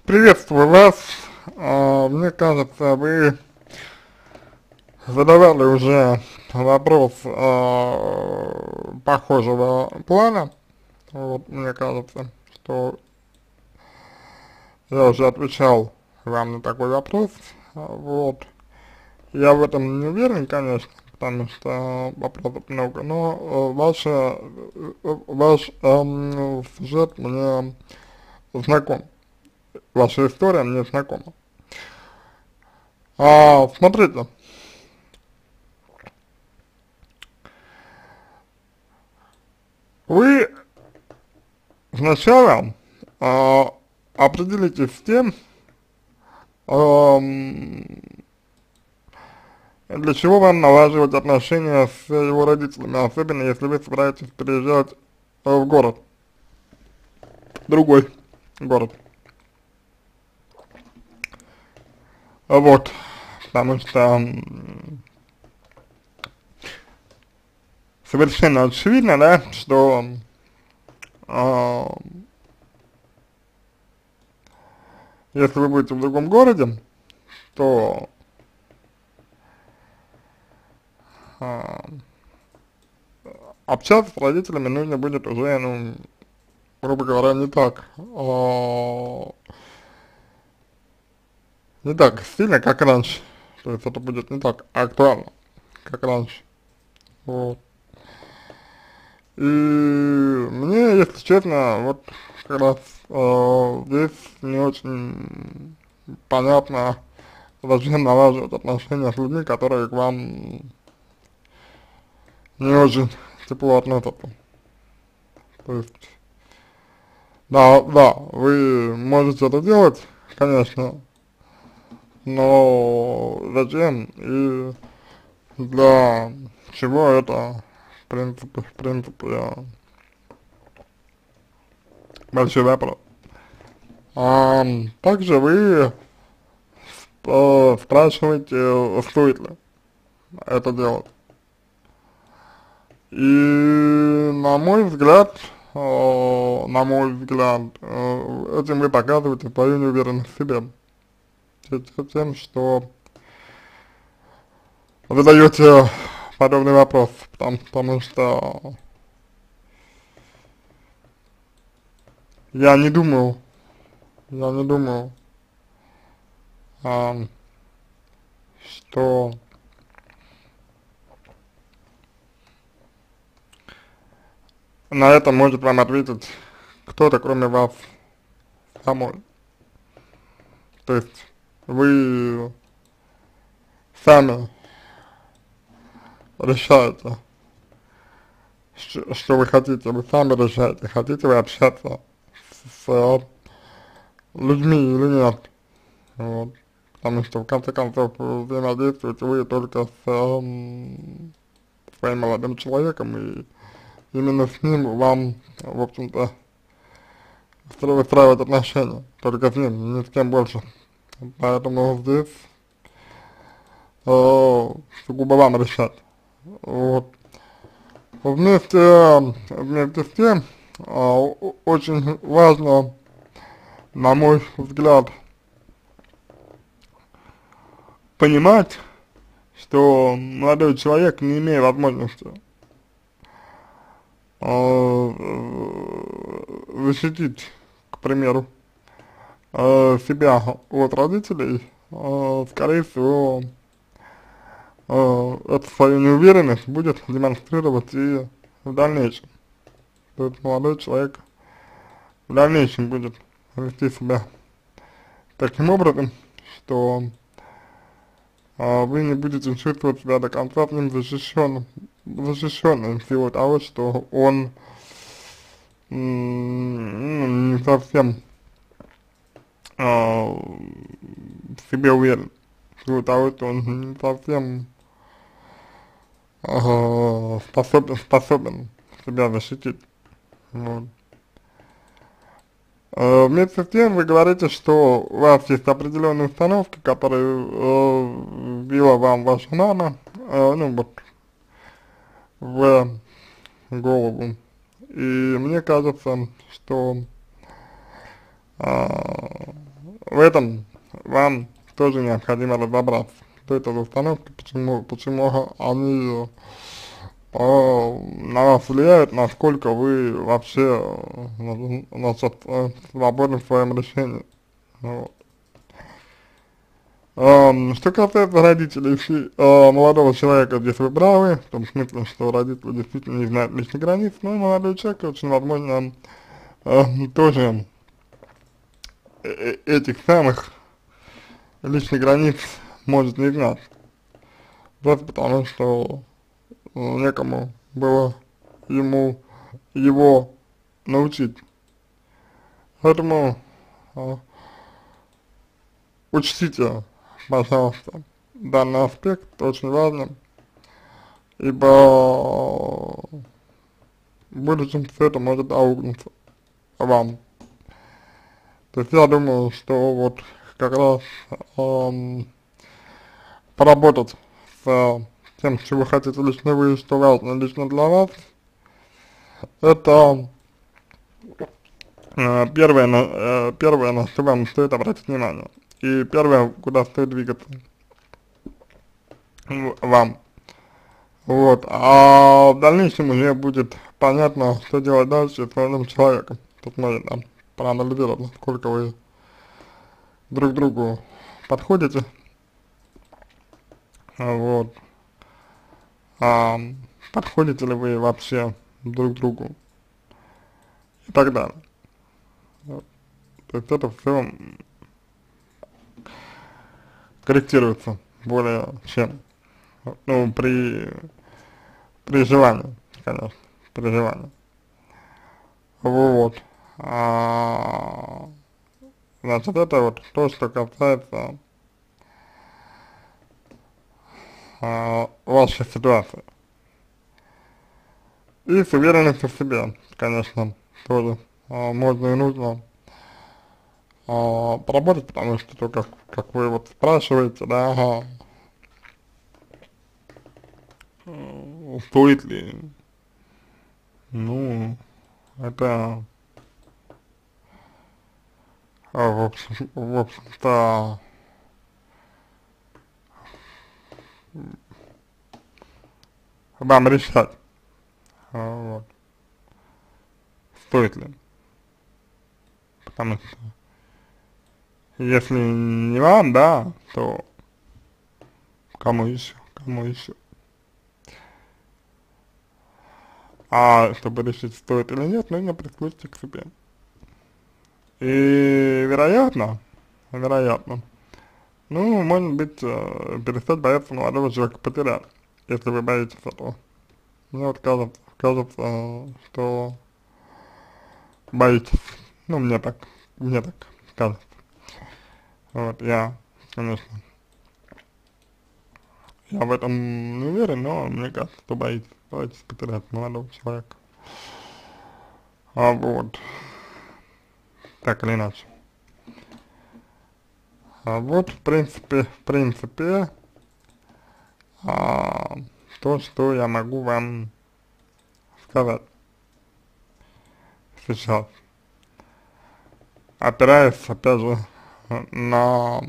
Приветствую вас. Мне кажется, вы задавали уже вопрос похожего плана. Вот, мне кажется, что я уже отвечал вам на такой вопрос. Вот. Я в этом не уверен, конечно, потому что вопросов много, но ваш сюжет мне знаком. Ваша история мне знакома. Смотрите. Вы сначала определитесь с тем, ам, для чего вам налаживать отношения с его родителями, особенно если вы собираетесь переезжать в город, другой город. Вот, потому что совершенно очевидно, да, что если вы будете в другом городе, то а, общаться с родителями нужно будет уже, ну, грубо говоря, не так сильно, как раньше. То есть это будет не так актуально, как раньше. Вот. И мне, если честно, вот как раз здесь не очень понятно, зачем налаживать отношения с людьми, которые к вам не очень тепло относятся. То есть, да, вы можете это делать, конечно, но зачем и для чего это, в принципе, большой вопрос. Также вы спрашиваете, стоит ли это делать. И этим вы показываете свою неуверенность в себе. Тем, что вы задаете подобный вопрос, потому что я не думаю, что на это может вам ответить кто-то, кроме вас самой. То есть вы сами решаете, что вы хотите, вы сами решаете, хотите вы общаться с людьми или нет. Вот. Потому что в конце концов взаимодействуете вы только с своим молодым человеком, и именно с ним вам, в общем-то, выстраивать отношения, только с ним, ни с кем больше. Поэтому здесь сугубо вам решать. Вот. Вместе с тем, очень важно, на мой взгляд, понимать, что молодой человек, не имея возможности защитить, к примеру, себя от родителей, скорее всего, эту свою неуверенность будет демонстрировать и в дальнейшем. То есть молодой человек в дальнейшем будет вести себя таким образом, что вы не будете чувствовать себя до конца с ним защищенным в силу того, что он не совсем в себе уверен, в силу того, что он не совсем способен себя защитить. Вот. Вместе с тем вы говорите, что у вас есть определенные установки, которые ввела вам ваша мама, ну вот, в голову. И мне кажется, что в этом вам тоже необходимо разобраться, что это за установки, почему они на вас влияют, насколько вы вообще значит, свободны в своем решении. Вот. Что касается родителей, если молодого человека, здесь вы правы, в том смысле, что родители действительно не знают личных границ, но молодой человек, очень возможно, тоже этих самых личных границ может не знать. Просто потому, что некому было ему его научить. Поэтому учтите, пожалуйста, данный аспект очень важен, ибо в будущем все это может аукнуться вам. То есть я думаю, что вот как раз поработать с тем, что вы хотите лично вы, что важно лично для вас, это первое, на что вам стоит обратить внимание. И первое, куда стоит двигаться вам. Вот. А в дальнейшем уже будет понятно, что делать дальше с молодым человеком. Тут можно там проанализировать, насколько вы друг другу подходите. Вот. Подходите ли вы вообще друг другу и так далее. Вот. То есть это все корректируется более чем, ну, при желании, конечно, при желании. Вот. Значит, это вот то, что касается вашей ситуации. И с уверенностью в себе, конечно, тоже можно и нужно поработать, потому что то, как вы вот спрашиваете, да, стоит ли, ну, это, в общем-то, вам решать, вот, стоит ли, потому что если не вам, да, то кому еще, кому еще. А чтобы решить, стоит или нет, нужно прислушаться к себе. И вероятно, ну, может быть, перестать бояться молодого человека потерять, если вы боитесь этого. Мне вот кажется, что боитесь. Ну, мне так кажется. Вот, конечно, я в этом не уверен, но мне кажется, что боитесь потерять молодого человека. Вот, так или иначе. Вот, в принципе, то, что я могу вам сказать сейчас, опираясь, опять же, на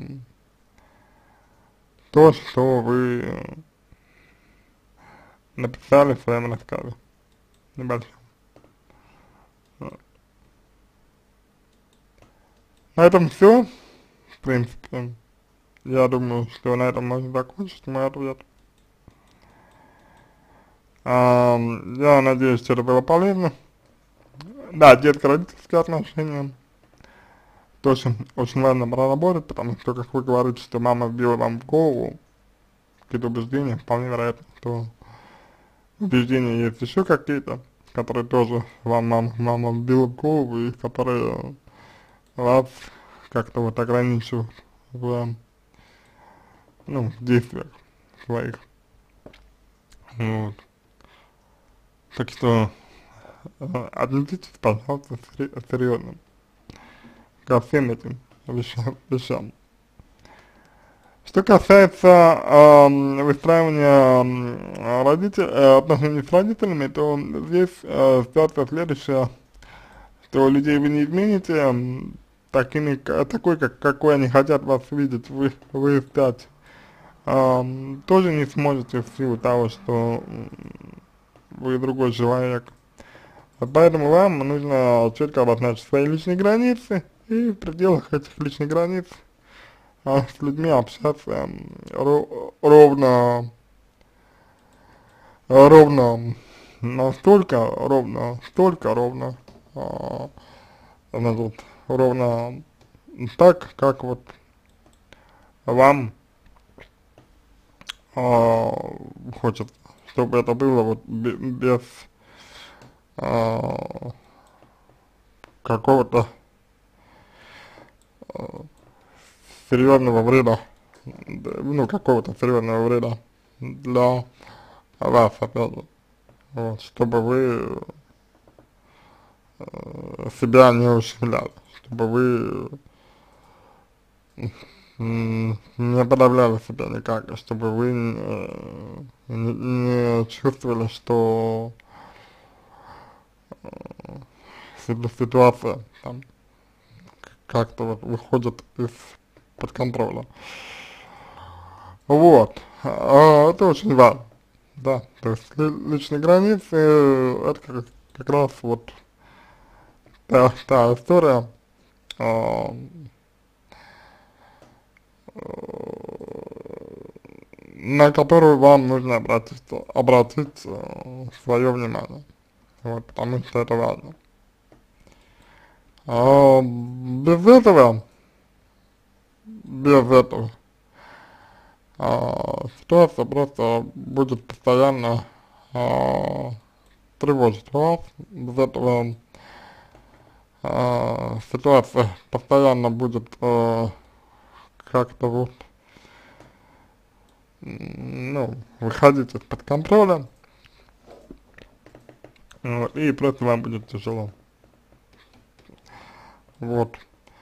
то, что вы написали в своем рассказе небольшом. Вот. На этом все, в принципе. Я думаю, что на этом можно закончить мой ответ. Я надеюсь, что это было полезно. Да, детско-родительские отношения тоже очень важно проработать, потому что, как вы говорите, что мама вбила вам в голову какие-то убеждения, вполне вероятно, что убеждения есть еще какие-то, которые тоже вам мама вбила в голову и которые вас как-то вот ограничивают в, ну, в действиях своих. Вот. Так что отнеситесь, пожалуйста, серьезно ко всем этим вещам. Что касается выстраивания отношений с родителями, то здесь ситуация следующая, что людей вы не измените, такой, какой они хотят вас видеть, вы стать, тоже не сможете в силу того, что вы другой человек. Поэтому вам нужно четко обозначить свои личные границы и в пределах этих личных границ с людьми общаться ровно ровно, значит, ровно так, как вот вам хочется, чтобы это было вот без а, какого-то серьезного вреда, ну, какого-то серьезного вреда для вас, опять же, вот, чтобы вы себя не ущемляли, чтобы вы не подавляли себя никак, чтобы вы не чувствовали, что ситуация там как-то вот выходит из-под контроля. Вот, это очень важно, да, то есть личные границы, это как раз вот та история, на которую вам нужно обратить свое внимание, вот, потому что это важно. Без этого, ситуация просто будет постоянно тревожить вас, без этого ситуация постоянно будет как-то вот, ну, выходить из-под контроля, вот, и просто вам будет тяжело. Вот.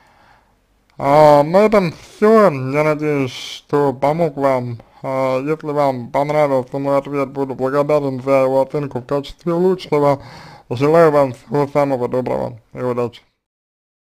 На этом все. Я надеюсь, что помог вам. Если вам понравился мой ответ, буду благодарен за его оценку в качестве лучшего. Желаю вам всего самого доброго и удачи.